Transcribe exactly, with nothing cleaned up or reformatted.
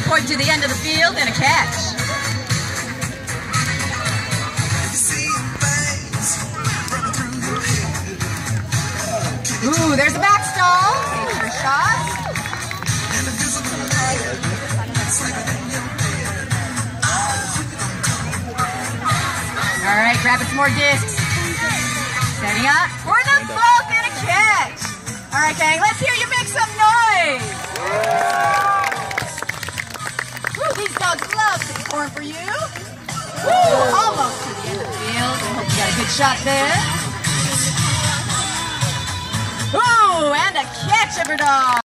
Point to the end of the field and a catch. Ooh, there's a back stall. Take your shot. All right, grabbing some more discs. Setting up for the vault and a catch. All right, gang, let's hear you make some noise. Woo, these dogs love to perform for you. Woo, almost to the end of the field. I hope you got a good shot there. Ooh, and a catch, Everdog.